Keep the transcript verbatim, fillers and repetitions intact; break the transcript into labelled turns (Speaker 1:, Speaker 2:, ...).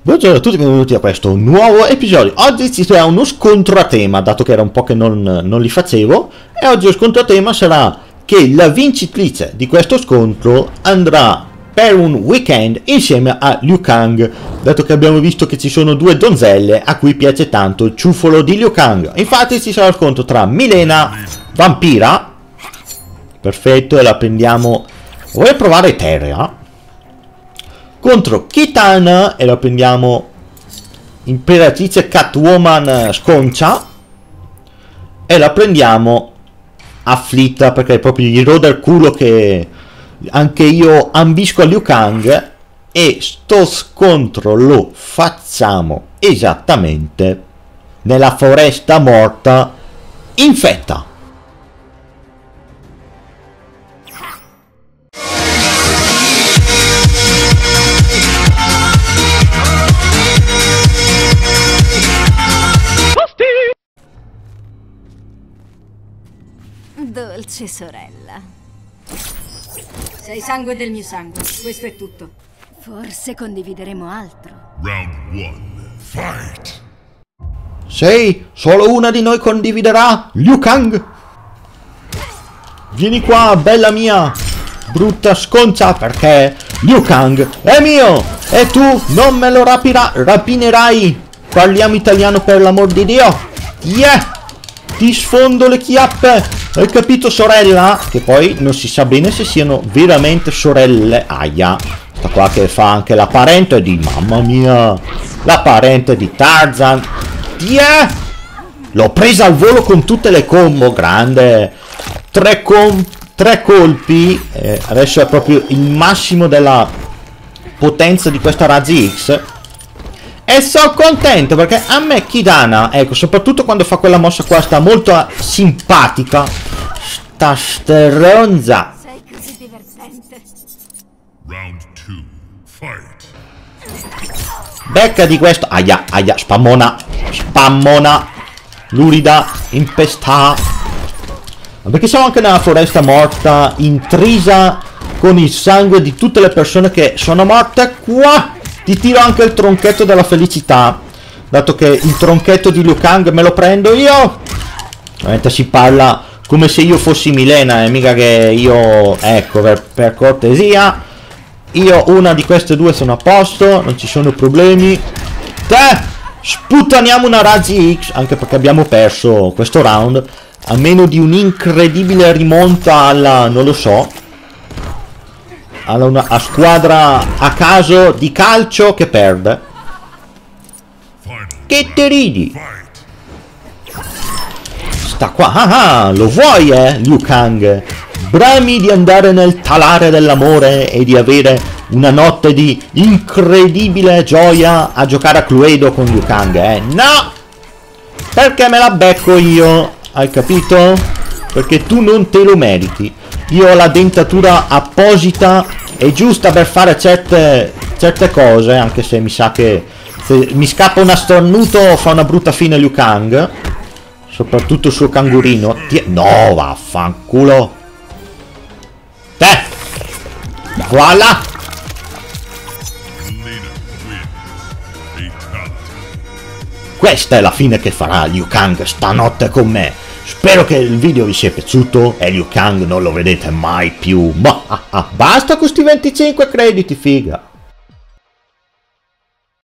Speaker 1: Buongiorno a tutti e benvenuti a questo nuovo episodio. Oggi ci sarà uno scontro a tema, dato che era un po' che non, non li facevo, e oggi lo scontro a tema sarà che la vincitrice di questo scontro andrà per un weekend insieme a Liu Kang, dato che abbiamo visto che ci sono due donzelle a cui piace tanto il ciuffolo di Liu Kang. Infatti ci sarà lo scontro tra Milena, vampira, perfetto, e la prendiamo, voglio provare Terra, contro Kitana, e la prendiamo imperatrice Catwoman sconcia, e la prendiamo afflitta perché proprio gli roda il culo che anche io ambisco a Liu Kang, e sto scontro lo facciamo esattamente nella foresta morta infetta.
Speaker 2: Dolce sorella. Sei sangue del mio sangue, questo è tutto. Forse condivideremo altro.
Speaker 3: Round one, fight!
Speaker 1: Sei, solo una di noi condividerà Liu Kang. Vieni qua, bella mia, brutta sconcia, perché Liu Kang è mio e tu non me lo rapirà, rapinerai. Parliamo italiano, per l'amor di Dio. Yeah! Ti sfondo le chiappe. Hai capito, sorella? Che poi non si sa bene se siano veramente sorelle. Aia, sta qua che fa anche la parente di, mamma mia, la parente di Tarzan. Yeah! L'ho presa al volo con tutte le combo, grande. Tre, com tre colpi. Eh, adesso è proprio il massimo della potenza di questa razzi X. E sono contento perché a me Kitana, ecco, soprattutto quando fa quella mossa qua, sta molto simpatica. Sta stronza.
Speaker 2: Sei così divertente.
Speaker 3: Round two, fight!
Speaker 1: Becca di questo. Aia, aia, spammona. Spammona. Lurida, impestata. Ma perché siamo anche nella foresta morta, intrisa con il sangue di tutte le persone che sono morte qua. Ti tiro anche il tronchetto della felicità, dato che il tronchetto di Liu Kang me lo prendo io. Ovviamente si parla come se io fossi Milena, e mica che io, ecco, per, per cortesia, io una di queste due sono a posto, non ci sono problemi. Te, sputtaniamo una razzi X, anche perché abbiamo perso questo round, a meno di un'incredibile rimonta alla, non lo so, alla una, a squadra a caso di calcio che perde. Che te ridi? Sta qua, ah ah, lo vuoi eh, Liu Kang? Brami di andare nel talare dell'amore e di avere una notte di incredibile gioia a giocare a Cluedo con Liu Kang, eh? No! Perché me la becco io, hai capito? Perché tu non te lo meriti. Io ho la dentatura apposita e giusta per fare certe, certe cose, anche se mi sa che se mi scappa un astornuto fa una brutta fine Liu Kang, soprattutto il suo cangurino. Ti no, vaffanculo. Te! Voilà! Questa è la fine che farà Liu Kang stanotte con me. Spero che il video vi sia piaciuto e Liu Kang non lo vedete mai più. Ma ah, ah, basta con questi venticinque crediti, figa.